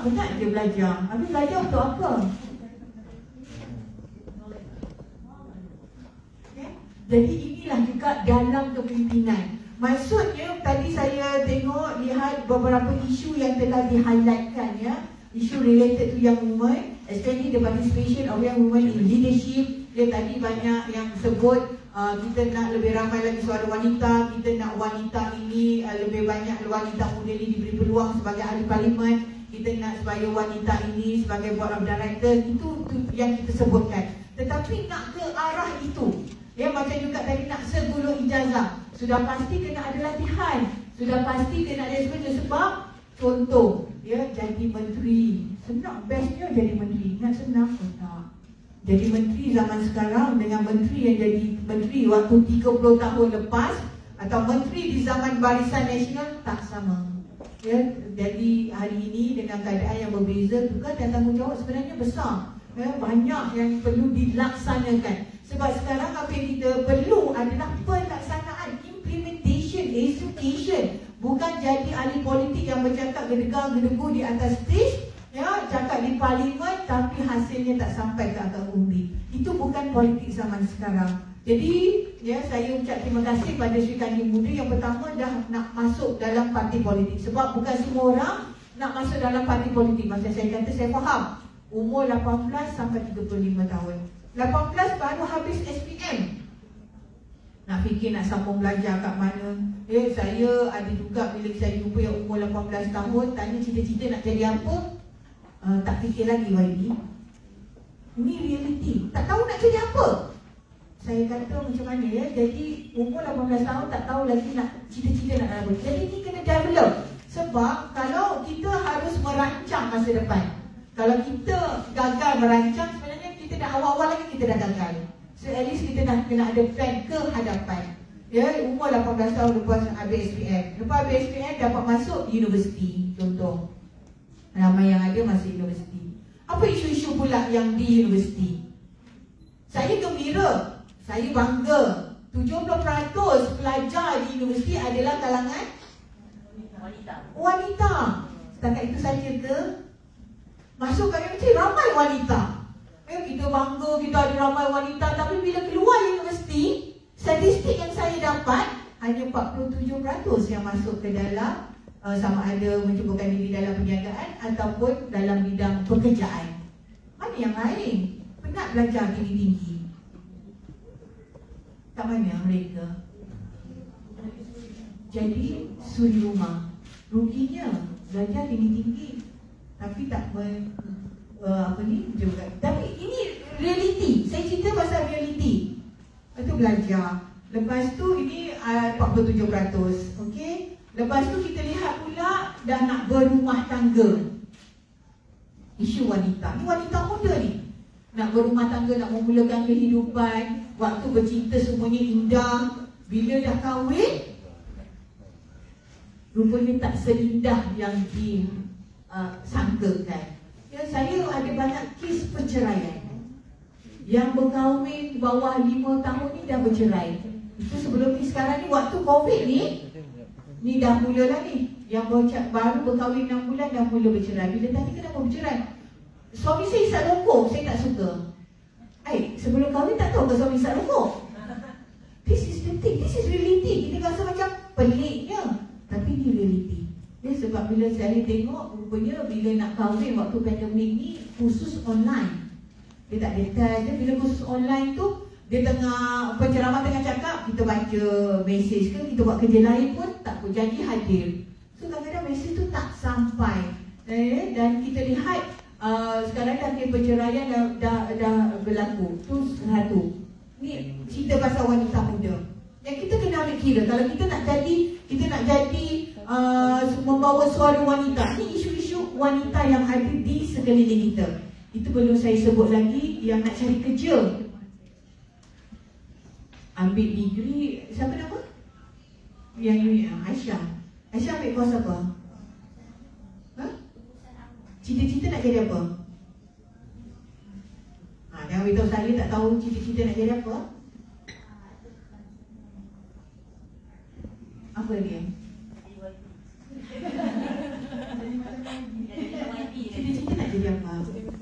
penat je belajar. Habis belajar untuk apa? Okay? Jadi inilah juga dalam kepimpinan. Maksudnya tadi saya lihat beberapa isu yang telah di-highlightkan ya. Isu related to young women, especially the participation of young women in leadership. Dia tadi banyak yang sebut kita nak lebih ramai lagi suara wanita, kita nak wanita ini lebih banyak wanita muda ini diberi peluang sebagai ahli parlimen, kita nak supaya wanita ini sebagai board of directors, itu yang kita sebutkan. Tetapi nak ke arah itu, ya macam juga tadi nak segulung ijazah, sudah pasti kena ada latihan, sudah pasti kena ada sebab contoh, ya jadi menteri, senang bestnya jadi menteri, nak senang pun tak. Jadi menteri zaman sekarang dengan menteri yang jadi menteri waktu 30 tahun lepas atau menteri di zaman Barisan Nasional tak sama. Ya, jadi hari ini dengan keadaan yang berbeza juga dan tanggungjawab sebenarnya besar. Ya, banyak yang perlu dilaksanakan. Sebab sekarang apa yang kita perlu adalah pelaksanaan, implementation, execution. Bukan jadi ahli politik yang bercakap gedegar-gedegu di atas stage, ya, cakap di parlimen tapi hasilnya tak sampai ke akar umbi. Itu bukan politik zaman sekarang. Jadi, ya, saya ucap terima kasih pada Sri Kandi Muda yang pertama dah nak masuk dalam parti politik. Sebab bukan semua orang nak masuk dalam parti politik. Masa saya kata saya faham, umur 18 sampai 35 tahun. 18 baru habis SPM. Nak fikir nak sambung belajar kat mana. Saya ada juga bila saya jumpa yang umur 18 tahun, tanya cita-cita nak jadi apa, tak fikir lagi YB. Ini realiti. Tak tahu nak jadi apa. Saya kata macam mana ya. Jadi umur 18 tahun tak tahu lagi nak cita-cita nak apa. Jadi ni kena develop. Sebab kalau kita harus merancang masa depan, kalau kita gagal merancang, sebenarnya kita dah awal-awal lagi kita dah gagal. So at least kita dah kena ada plan ke hadapan. Ya, umur 18 tahun lepas habis SPM. Lepas habis SPM dapat masuk universiti contoh. Ramai yang ada masuk universiti. Apa isu-isu pula yang di universiti? Saya gembira, saya bangga. 70% pelajar di universiti adalah kalangan wanita. Setakat itu saja ke? Masuk kat universiti ramai wanita. Kita bangga kita ada ramai wanita. Tapi bila keluar universiti, statistik yang saya dapat hanya 47% yang masuk ke dalam sama ada mencubakan diri dalam perniagaan ataupun dalam bidang pekerjaan. Mana yang lain? Penat belajar tinggi-tinggi. Kat mana mereka? Jadi suri rumah. Ruginya belajar tinggi-tinggi tapi tak juga. Tapi ini realiti. Saya cerita pasal realiti. Lepas tu belajar. Lepas tu ini 47%. Okey. Lepas tu kita lihat pula dah nak berumah tangga. Isu wanita. Ni wanita muda ni. Nak berumah tangga, nak memulakan kehidupan. Waktu bercinta semuanya indah. Bila dah kahwin, rupanya tak seindah yang disangkakan. Ya, saya ada banyak kes perceraian. Yang berkahwin di bawah 5 tahun ni dah bercerai. Itu sebelum ni, sekarang ni waktu COVID ni dah mulalah ni. Yang baru berkahwin 6 bulan dah mula bercerai. Bila tanya kenapa bercerai? Suami saya isap rokok, saya tak suka. Sebelum kahwin tak tahu ke suami isap rokok? This is the thing, this is reality. Kita rasa macam peliknya, tapi ni reality. Ya, sebab bila saya tengok, rupanya bila nak kahwin waktu pandemik ni, khusus online. Dia tak detail je, bila khusus online tu, dia tengah, penceramah tengah cakap, kita baca mesej ke, kita buat kerja lain pun, tak pun janji hadir. So kadang-kadang mesej tu tak sampai. Dan kita lihat, sekarang dah perceraian dah berlaku. Tu satu. Ni cerita pasal wanita muda. Yang kita kena ambil kira, kalau kita nak jadi membawa suara wanita. Ini isu-isu wanita yang ada di sekeliling kita. Itu belum saya sebut lagi yang nak cari kerja. Ambil degree, siapa nama? Yang ini, Aisyah. Aisyah ambil kos apa? Cita-cita nak jadi apa? Jangan beritahu saya tak tahu cita-cita nak jadi apa. Apa dia? Cita-cita yang nak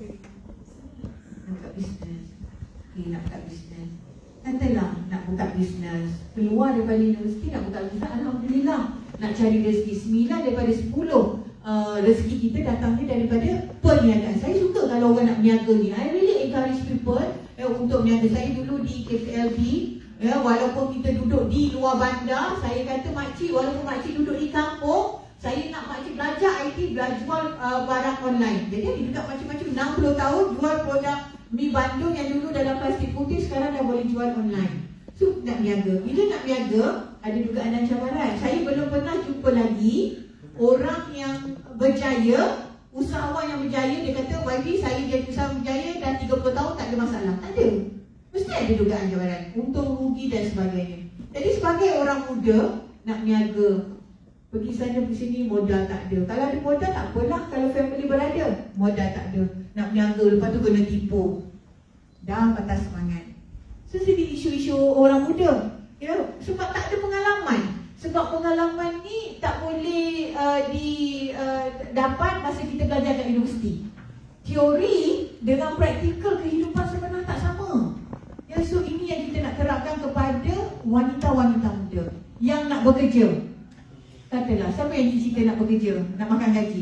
buka bisnes. Okay, nak buka bisnes. Katalah nak buka bisnes, keluar daripada universiti nak buka bisnes, alhamdulillah. Nak cari rezeki 9 daripada 10 rezeki kita datangnya daripada perniagaan. Saya suka kalau orang nak berniaga ni. I really encourage people untuk berniaga. Saya dulu di KPLB, walaupun kita duduk di luar bandar, saya kata makcik, walaupun makcik duduk di kampung, saya nak makcik belajar IT, belajar jual barang online. Jadi ada dekat macam-macam 60 tahun jual produk mi Bandung yang dulu dalam plastik putih, sekarang dah boleh jual online. So nak berniaga. Bila nak berniaga, ada dugaan dan cabaran. Saya belum pernah jumpa lagi orang yang berjaya, usahawan yang berjaya, dia kata, YB saya jadi usahawan berjaya dah 30 tahun tak ada masalah. Tak ada. Mesti ada dugaan cabaran, untung rugi dan sebagainya. Jadi sebagai orang muda nak berniaga, pergi sana pergi sini, modal tak ada. Kalau ada modal tak apalah, kalau family berada, modal tak ada. Nak berniaga, lepas tu kena tipu, dah patah semangat. So jadi isu-isu orang muda, sebab tak ada pengalaman. Sebab pengalaman ni tak boleh dapat masa kita belajar kat universiti. Teori dengan praktikal kehidupan sebenarnya tak sama. So ini yang kita nak terapkan kepada wanita-wanita muda yang nak bekerja. Katalah, siapa yang cita-cita nak bekerja, nak makan gaji?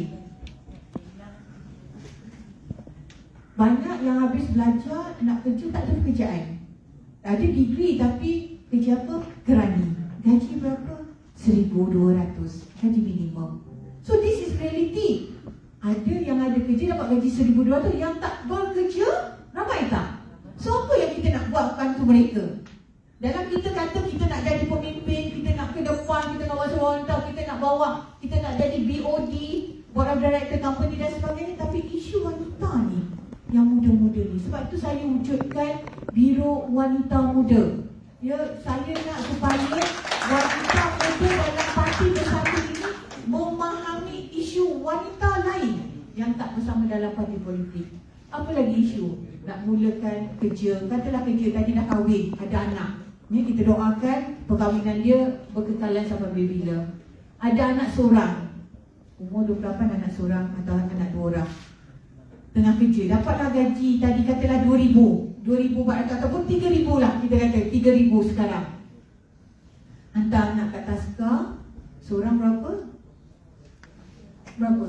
Banyak yang habis belajar, nak kerja tak ada pekerjaan. Ada degree tapi kerja apa? Kerani. Gaji berapa? 1,200. Gaji minimum. So this is reality. Ada yang ada kerja dapat gaji 1,200, yang tak bekerja, ramai tak? So apa yang kita nak buat bantu mereka? Dalam kita kata kita nak jadi pemimpin, kita nak ke depan, kita nak bawa wanita, kita nak bawa, kita nak jadi BOD, board of director company dan sebagainya. Tapi isu wanita ni, yang muda-muda ni, sebab itu saya wujudkan Biro Wanita Muda. Saya nak supaya wanita muda dalam parti bersatu ini memahami isu wanita lain yang tak bersama dalam parti politik. Apa lagi isu? Nak mulakan kerja, katalah kerja, tadi dah kahwin, ada anak. Ni kita doakan perkahwinan dia berkekalan sampai bila. Ada anak seorang, umur 28, anak seorang atau anak 2 orang. Tengah kerja, dapatlah gaji tadi katalah 2,400 ataupun 3,000 lah, kita kata 3,000 sekarang. Hantar anak kat Taska, seorang berapa? Berapa?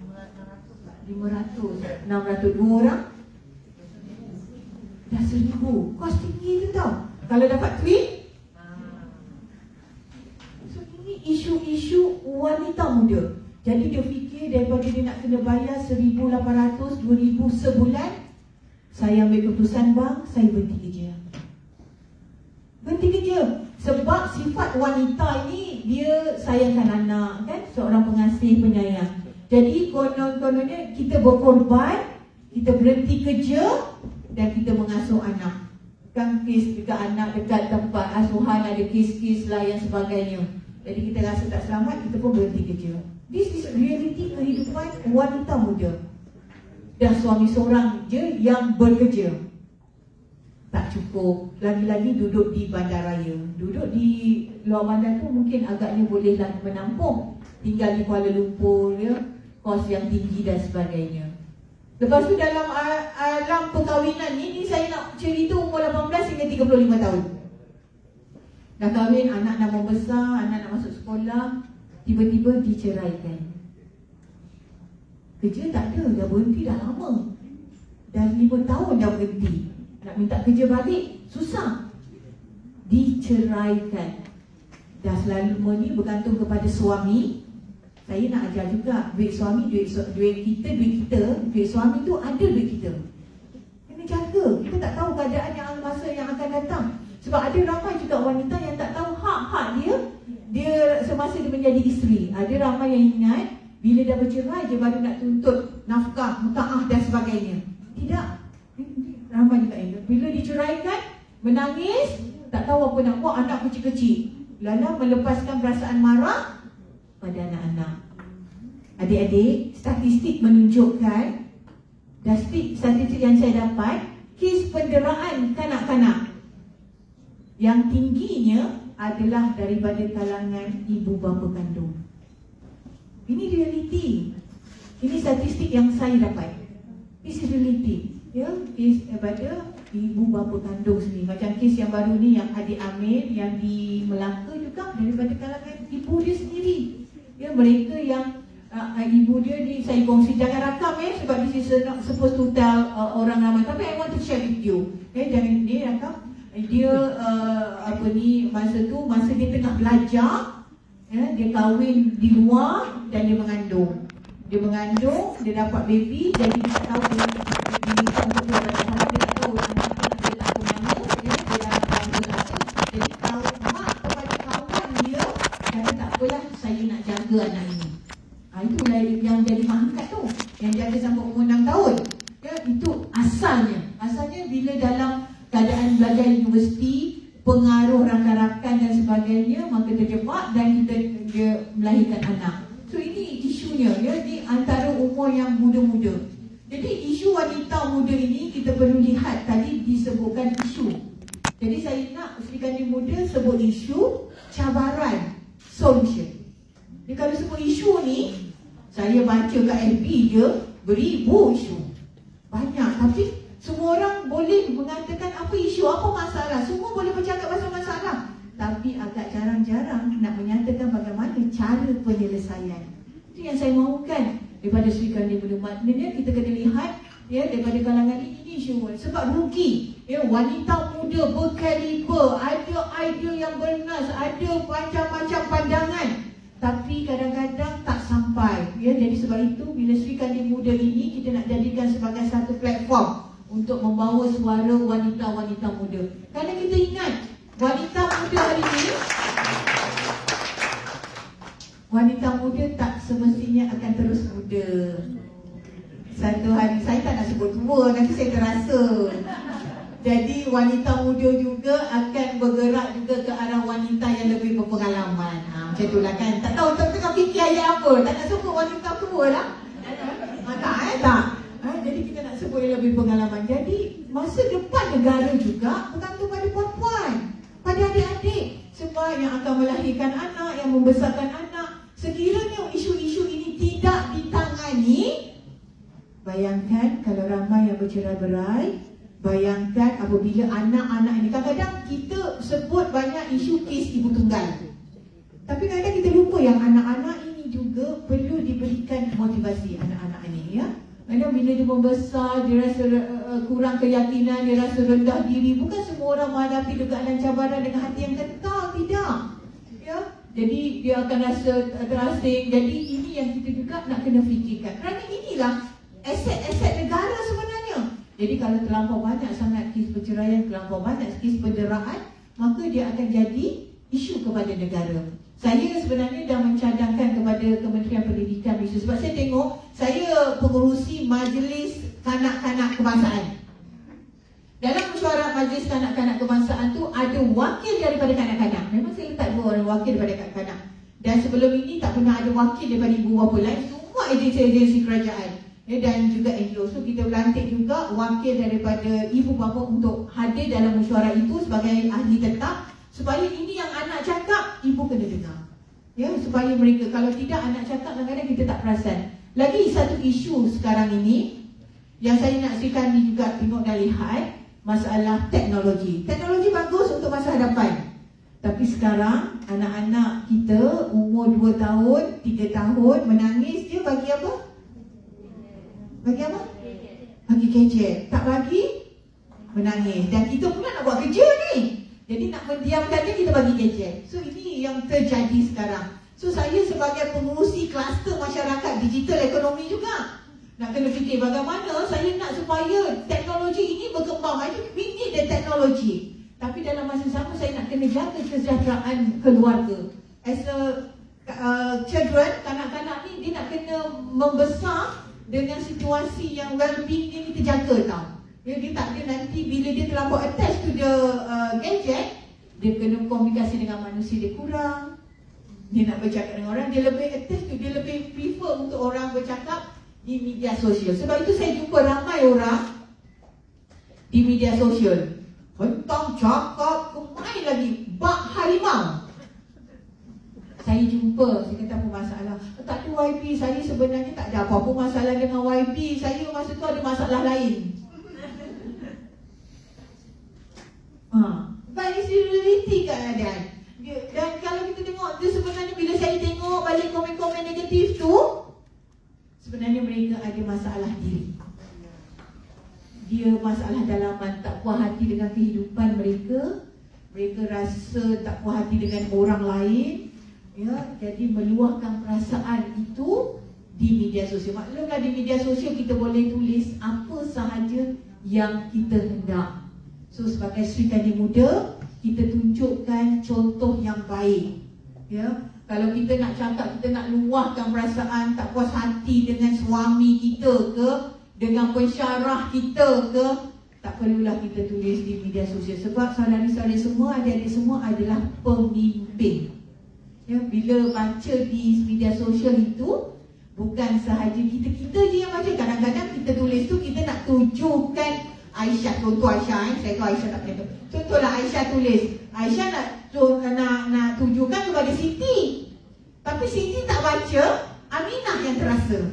500, 600, 2 orang dah 1,000. Kos tinggi tu tau. Kalau dapat twin. So ini isu-isu wanita muda. Jadi dia fikir daripada dia nak kena bayar 1,800, 2,000 sebulan, saya ambil keputusan, bang, saya berhenti kerja. Berhenti kerja. Sebab sifat wanita ini, dia sayangkan anak, kan? Seorang pengasih, penyayang. Jadi konon-kononnya kita berkorban, kita berhenti kerja dan kita mengasuh anak. Kan kes dekat anak, dekat tempat asuhan ada kes-kes lah yang sebagainya. Jadi kita rasa tak selamat, kita pun berhenti kerja. This is reality kehidupan wanita muda. Dan suami seorang je yang bekerja. Tak cukup. Lagi-lagi duduk di bandaraya. Duduk di luar bandar tu mungkin agaknya bolehlah menampung. Tinggal di Kuala Lumpur, kos yang tinggi dan sebagainya. Lepas tu dalam alam perkahwinan ni saya nak cerita umur 18 hingga 35 tahun. Dah kahwin, anak dah membesar, anak nak masuk sekolah, tiba-tiba diceraikan. Kerja tak ada, dah berhenti dah lama. Dah 5 tahun dah berhenti. Nak minta kerja balik, susah. Diceraikan. Dah selalu ni bergantung kepada suami. Saya nak ajar juga, duit suami, duit kita, duit suami tu ada duit kita. Kena jaga, kita tak tahu keadaan yang masa yang akan datang. Sebab ada ramai juga wanita yang tak tahu hak-hak dia semasa dia menjadi isteri. Ada ramai yang ingat, bila dah bercerai je baru nak tuntut nafkah, mutaah dan sebagainya. Tidak, ramai juga yang bila diceraikan, menangis, tak tahu apa nak buat, anak kecil-kecil. Lalu melepaskan perasaan marah pada anak-anak. Adik-adik, statistik menunjukkan, statistik yang saya dapat, kes penderaan kanak-kanak yang tingginya adalah daripada kalangan ibu bapa kandung. Ini realiti. Ini statistik yang saya dapat. Is related, ya, kes daripada ibu bapa kandung sendiri. Macam kes yang baru ni yang adik Amir yang di Melaka juga daripada kalangan ibu dia sendiri. Ya, mereka yang ibu dia ni saya kongsi, jangan rakam sebab this is not supposed to tell orang ramai, tapi I want to share with you. Jangan dia rakam. Dia masa dia tengah belajar, dia kahwin di luar dan dia mengandung. Dia dapat baby, jadi dia tak tahu dia tak tahu anak dia tak tahu mana, dia dalam kahwin satu. Jadi tahu mak kepada kawan dia, kata tak apalah, saya nak jaga anak ini. Itulah yang jadi mangkat tu, yang jaga sampai umur 6 tahun. Ya, itu asalnya. Asalnya bila dalam keadaan belajar universiti, pengaruh rakan-rakan dan sebagainya, maka terjebak dan dia melahirkan anak. So ini isunya, ya, di antara umur yang muda-muda. Jadi isu wanita muda ini kita perlu lihat, tadi disebutkan isu. Jadi saya nak Sri Kandi Muda sebut isu, cabaran, solution. Jadi kalau sebut isu ni, saya baca kat FB je beribu isu. Banyak, tapi semua orang boleh mengatakan apa isu, apa masalah. Semua boleh bercakap pasal masalah, tapi agak jarang-jarang nak menyatakan bagaimana cara penyelesaian. Itu yang saya mahukan daripada Sri Kandi Muda. Maknanya kita kena lihat, ya, daripada kalangan ini isu. Sebab rugi, ya, wanita muda berkaliber, ada idea yang bernas, ada macam-macam pandangan, tapi kadang-kadang tak sampai, ya. Jadi sebab itu bila Sri Kandi Muda ini kita nak jadikan sebagai satu platform untuk membawa suara wanita-wanita muda. Kerana kita ingat wanita muda hari ini, wanita muda tak semestinya akan terus muda. Satu hari, saya tak nak sebut tua, nanti saya terasa. Jadi wanita muda juga akan bergerak juga ke arah wanita yang lebih berpengalaman. Macam itulah kan. Tak tahu tengah fikir ayat apa. Tak nak sebut wanita tua lah. Tak. Jadi kita nak sebut yang lebih pengalaman. Jadi masa depan negara juga bergantung pada puan-puan, pada adik-adik. Sebab yang akan melahirkan anak, yang membesarkan anak, sekiranya isu-isu ini tidak ditangani, bayangkan kalau ramai yang bercerai-berai. Bayangkan apabila anak-anak ini, kadang-kadang kita sebut banyak isu kes ibu tunggal, tapi kadang-kadang kita lupa yang anak-anak ini juga perlu diberikan motivasi. Anak-anak ini, ya, kadang bila dia membesar, dia rasa kurang keyakinan, dia rasa rendah diri. Bukan semua orang menghadapi dugaan dan cabaran dengan hati yang kental, tidak, ya. Jadi dia akan rasa terasing. Jadi ini yang kita juga nak kena fikirkan. Kerana inilah aset-aset negara sebenarnya. Jadi kalau terlampau banyak sangat kes perceraian, terlampau banyak kes penderaan, maka dia akan jadi isu kepada negara. Saya sebenarnya dah mencadangkan kepada Kementerian Pendidikan isu, sebab saya tengok, saya pengurusi Majlis Kanak-Kanak Kebangsaan. Dalam mesyuarat Majlis Kanak-Kanak Kebangsaan tu ada wakil daripada kanak-kanak. Memang saya letak 2 orang wakil daripada kanak-kanak. Dan sebelum ini tak pernah ada wakil daripada ibu bapa lain, semua agensi-agensi kerajaan. Dan juga NGO. So kita lantik juga wakil daripada ibu bapa untuk hadir dalam mesyuarat itu sebagai ahli tetap, supaya ini yang anak cakap, ibu kena dengar, ya, supaya mereka, kalau tidak anak cakap, kadang-kadang kita tak perasan. Lagi satu isu sekarang ini yang saya nak Sri Kandi juga tengok dan lihat, masalah teknologi. Teknologi bagus untuk masa hadapan, tapi sekarang anak-anak kita umur 2 tahun, 3 tahun menangis, dia bagi apa? Bagi apa? Bagi gadget. Tak bagi, menangis. Dan kita pula nak buat kerja ni. Jadi nak mendiamkannya, kita bagi gadget. So ini yang terjadi sekarang. So saya sebagai pengurusi kluster masyarakat digital ekonomi juga nak kena fikir bagaimana saya nak supaya teknologi ini berkembang. We need the technology. Tapi dalam masa sama saya nak kena jaga kesejahteraan keluarga. As a children, kanak-kanak ni dia nak kena membesar dengan situasi yang well-being ini terjaga, tau. Dia tak ada nanti bila dia terlampau attached to the gadget, dia kena komunikasi dengan manusia dia kurang. Dia nak bercakap dengan orang, dia lebih attached to, dia lebih prefer untuk orang bercakap di media sosial. Sebab itu saya jumpa ramai orang di media sosial bentang cakap, kemai lagi bak harimau. saya jumpa, saya kata apa masalah? Tak ada YB, saya sebenarnya tak ada apa-apa masalah dengan YB. Saya masa tu ada masalah lain. But it's reality keadaan. Dan kalau kita tengok tu sebenarnya bila saya tengok balik komen-komen negatif tu, sebenarnya mereka ada masalah diri. Dia masalah dalaman, tak puas hati dengan kehidupan mereka. Mereka rasa tak puas hati dengan orang lain. Ya, jadi meluahkan perasaan itu di media sosial. Maklumlah di media sosial kita boleh tulis apa sahaja yang kita hendak. So sebagai Sri Kandi Muda, kita tunjukkan contoh yang baik. Ya, kalau kita nak cakap, kita nak luahkan perasaan tak puas hati dengan suami kita ke, dengan pensyarah kita ke, tak perlulah kita tulis di media sosial. Sebab saudari-saudari semua, adik-adik semua adalah pemimpin. Ya, bila baca di media sosial itu, bukan sahaja kita je yang baca. Kadang-kadang kita tulis tu, kita nak tunjukkan Aisyah, contoh Aisyah, saya tahu Aisyah tak boleh. Contohlah Aisyah tulis, Aisyah nak tunjukkan kepada Siti. Tapi Siti tak baca, Aminah yang terasa.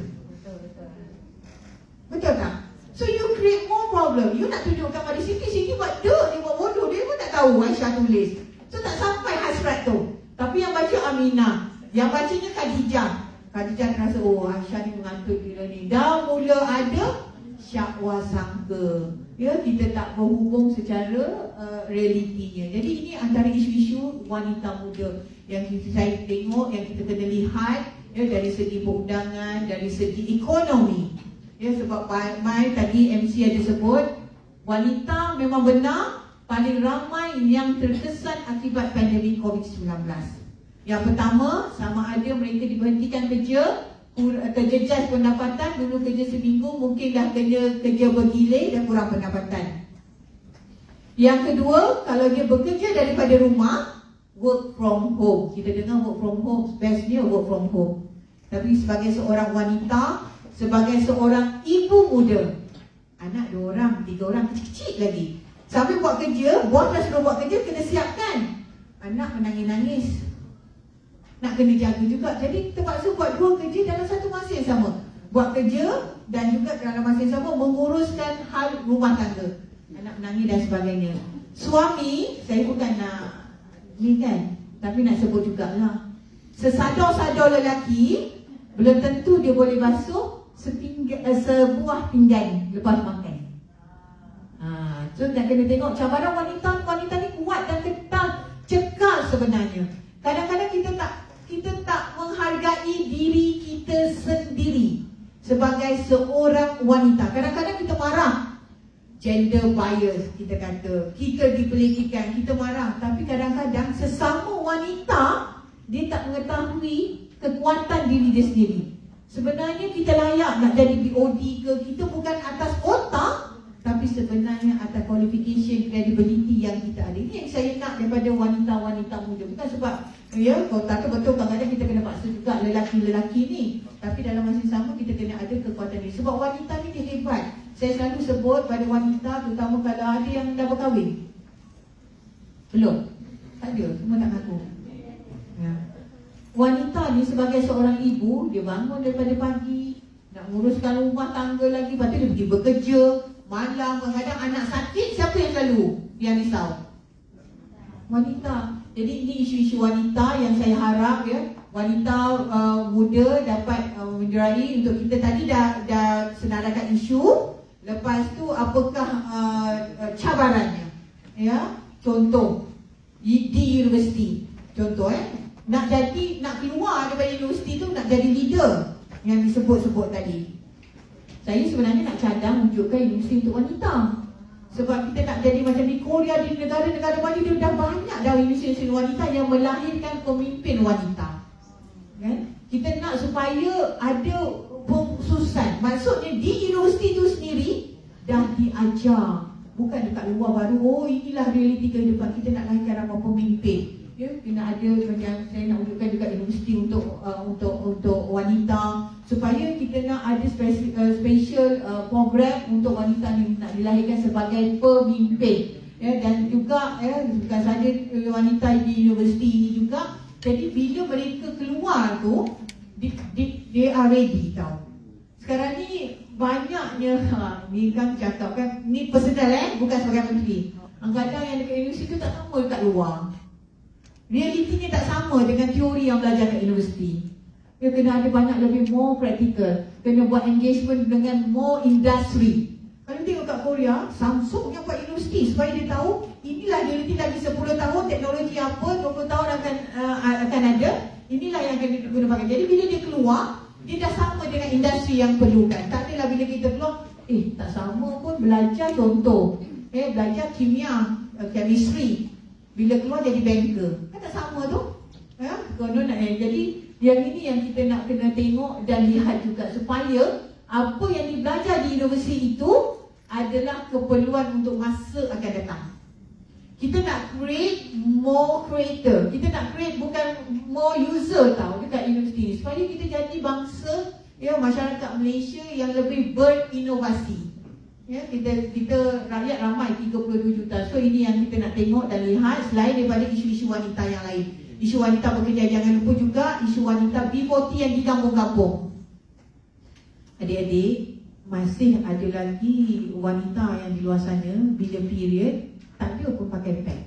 Betul tak? So you create more problem. You nak tunjukkan pada Siti, Siti buat dia buat bodoh, dia pun tak tahu Aisyah tulis. So tak sampai hasrat tu. Tapi yang baca Aminah, yang bacanya Khadijah. Khadijah terasa, oh Aisyah ni mengantuk gila ni. Dah mula ada syakwa sangka. Ya, kita tak berhubung secara realitinya. Jadi ini antara isu-isu wanita muda yang saya tengok, yang kita kena lihat, ya, dari segi perundangan, dari segi ekonomi. Ya, sebab Mai tadi MC ada sebut, wanita memang benar paling ramai yang terkesan akibat pandemik COVID-19. Yang pertama, sama ada mereka diberhentikan kerja, terjejas pendapatan. Dulu kerja seminggu, mungkin dah kerja bergilir dan kurang pendapatan. Yang kedua, kalau dia bekerja daripada rumah, work from home. Kita dengar work from home, bestnya work from home. Tapi sebagai seorang wanita, sebagai seorang ibu muda, anak 2 orang, 3 orang, kecil-kecil lagi, sambil buat kerja, bos dah suruh buat kerja, kena siapkan. Anak menangis-nangis, nak kena jaga juga. Jadi terpaksa buat 2 kerja dalam satu masa yang sama. Buat kerja dan juga dalam masa yang sama menguruskan hal rumah tangga, anak menangis dan sebagainya. Suami, saya bukan nak ni kan, tapi nak sebut jugalah, sesadar-sadar lelaki, belum tentu dia boleh basuh sebuah pinggan lepas makan. So nak kena tengok cabaran wanita ni kuat dan cekal sebenarnya. Kadang-kadang kita tak menghargai diri kita sendiri sebagai seorang wanita. Kadang-kadang kita marah, gender bias kita kata, kita dipelikikan, kita marah. Tapi kadang-kadang sesama wanita, dia tak mengetahui kekuatan diri dia sendiri. Sebenarnya kita layak nak jadi BOD ke, kita bukan atas otak, tapi sebenarnya atas qualification, credibility yang kita ada. Ini yang saya nak daripada wanita-wanita muda. Bukan sebab, ya, kalau tak betul kadang-kadang kita kena paksa juga lelaki-lelaki ni. Tapi dalam masa yang sama kita kena ada kekuatan ni. Sebab wanita ni dia hebat. Saya selalu sebut pada wanita, terutama kalau ada yang dah berkahwin. Belum? Tak ada, semua tak ngaku. Ya. Wanita ni sebagai seorang ibu, dia bangun daripada pagi, nak nguruskan rumah tangga lagi, lepas tu dia pergi bekerja malam, kadang-kadang anak sakit, siapa yang selalu yang risau? Wanita. Jadi ini isu-isu wanita yang saya harap, ya, wanita muda dapat menjerai. Untuk kita tadi dah senaraikan isu. Lepas tu apakah cabarannya? Ya, contoh di universiti. Contoh nak keluar daripada universiti tu, nak jadi leader yang disebut-sebut tadi. Saya sebenarnya nak cadang wujudkan universiti untuk wanita. Sebab kita nak jadi macam di Korea, di negara-negara maju, dia dah banyak dah universiti wanita yang melahirkan pemimpin wanita. Kan? Kita nak supaya ada pengkhususan. Maksudnya di universiti itu sendiri dah diajar. Bukan dekat luar baru, oh inilah realiti kehidupan, kita nak lahirkan apa pemimpin. Ya, kena ada macam saya nak wujudkan juga universiti untuk wanita, supaya kita nak ada special program untuk wanita ni nak dilahirkan sebagai pemimpin. Ya, dan juga bukan saja wanita di universiti ini juga, Jadi bila mereka keluar tu, they are ready tau. Sekarang ni banyaknya, ni kan cakap kan, ni personal bukan sebagai menteri. Kadang yang dekat universiti tu tak sama dekat luar. Realitinya tak sama dengan teori yang belajar kat universiti. Dia kena ada banyak lebih more practical. Kena buat engagement dengan more industry. Kalau tengok kat Korea, Samsung yang buat universiti supaya dia tahu inilah realiti lagi 10 tahun teknologi apa, 20 tahun akan ada. Inilah yang akan kita pakai. Jadi bila dia keluar, dia dah sama dengan industri yang perlukan. Tak adalah bila kita keluar, tak sama pun belajar contoh. Belajar kimia, chemistry. Bila keluar jadi banker. Kan tak sama tu. Jadi yang ini yang kita nak kena tengok dan lihat juga supaya apa yang dibelajar di universiti itu adalah keperluan untuk masa akan datang. Kita nak create more creator. Kita nak create bukan more user tau dekat universiti supaya kita jadi bangsa masyarakat Malaysia yang lebih berinovasi. Kita rakyat ramai 32 juta. So ini yang kita nak tengok dan lihat selain daripada isu-isu wanita yang lain. Isu wanita bekerja, jangan lupa juga isu wanita B40 yang di kampung-kampung. Adik-adik, masih ada lagi wanita yang di luar sana bila period tak ada pun pakai pad.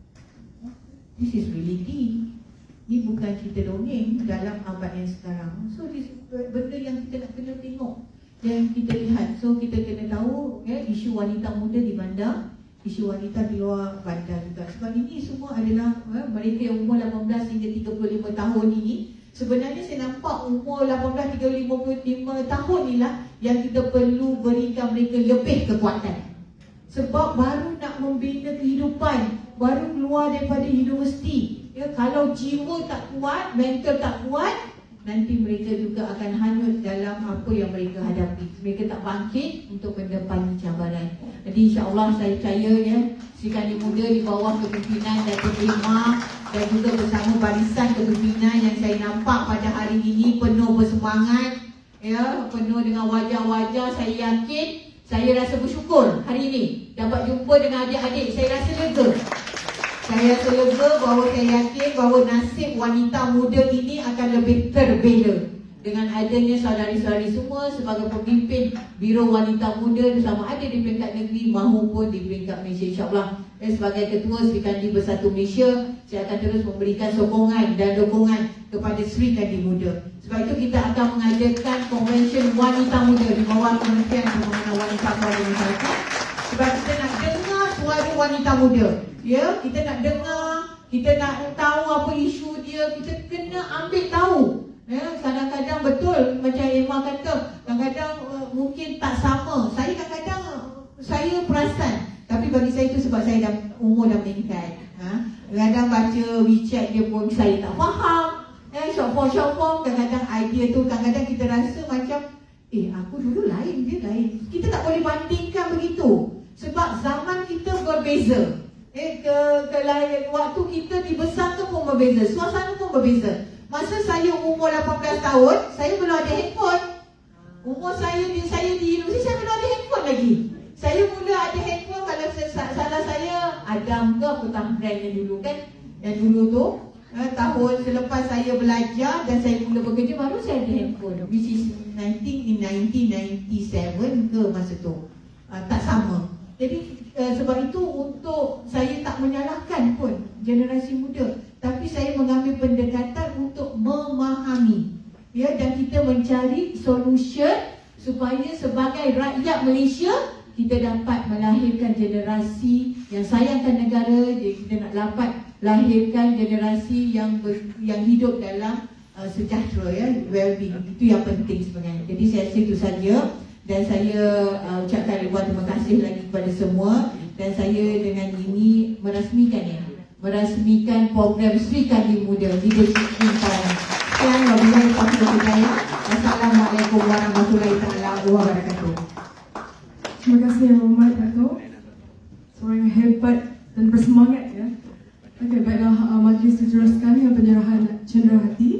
This is really key. Ini bukan cerita dongeng dalam abad yang sekarang. So this benda yang kita nak kena tengok dan kita lihat. So kita kena tahu isu wanita muda di bandar, isu wanita di luar bandar juga. Sebab ini semua adalah mereka yang umur 18 hingga 35 tahun ini. Sebenarnya saya nampak umur 18 hingga 55 tahun inilah yang kita perlu berikan mereka lebih kekuatan. Sebab baru nak membina kehidupan, baru keluar daripada universiti. Kalau jiwa tak kuat, mental tak kuat, nanti mereka juga akan hanyut dalam apa yang mereka hadapi. Mereka tak bangkit untuk mendepani cabaran. Jadi insya-Allah saya percaya Sri Kandi Muda di bawah kepimpinan Datuk Imam dan juga bersama barisan kepimpinan yang saya nampak pada hari ini penuh bersemangat, penuh dengan wajah-wajah. Saya yakin, saya rasa bersyukur hari ini dapat jumpa dengan adik-adik. Saya rasa lega. Saya rasa lega bahawa saya yakin bahawa nasib wanita muda ini akan lebih terbela dengan adanya saudari-saudari semua sebagai pemimpin Biro Wanita Muda sama ada di peringkat negeri maupun di peringkat Malaysia, insya-Allah. Dan sebagai Ketua Sri Kandi Bersatu Malaysia, saya akan terus memberikan sokongan dan dukungan kepada Sri Kandi Muda. Sebab itu kita akan mengadakan konvensyen wanita muda di bawah Kementerian Pembangunan Wanita dan Masyarakat. Sebab kita nak dengar suara wanita muda. Kita nak dengar, kita nak tahu apa isu dia, kita kena ambil tahu. Kadang-kadang betul macam Emma kata, kadang-kadang mungkin tak sama. Saya kadang-kadang saya perasan, tapi bagi saya itu sebab saya dah umur dah meningkat. Kadang-kadang baca WeChat dia pun saya tak faham. Short form, kadang-kadang idea tu kadang-kadang kita rasa macam aku dulu lain, dia lain. Kita tak boleh bandingkan begitu. Sebab zaman kita berbeza. Waktu kita dibesarkan pun berbeza, suasana pun berbeza. Masa saya umur 18 tahun, saya belum ada handphone. Umur saya di universiti, saya belum ada handphone lagi. Saya mula ada handphone kalau salah saya Adam ke petang brand yang dulu kan. Yang dulu tu tahun selepas saya belajar dan saya mula bekerja baru saya ada handphone, which is 1997 ke masa tu. Tak sama. Jadi sebab itu untuk saya tak menyalahkan pun generasi muda, tapi saya mengambil pendekatan untuk memahami dan kita mencari solution supaya sebagai rakyat Malaysia kita dapat melahirkan generasi yang sayangkan negara. Kita nak dapat lahirkan generasi yang hidup dalam sejahtera, well-being. Itu yang penting sebenarnya. Jadi saya rasa itu saja. Dan saya ucapkan ribuan terima kasih lagi kepada semua. Dan saya dengan ini merasmikan program Sri Kandi Muda Leadership Empowerment. Sekian, wabillahi taufiq wal hidayah. Assalamualaikum warahmatullahi wabarakatuh. Terima kasih yang hormat Dato'. Seorang yang hebat dan bersemangat Okey, baiklah majlis diteruskan dengan penyerahan cenderawati.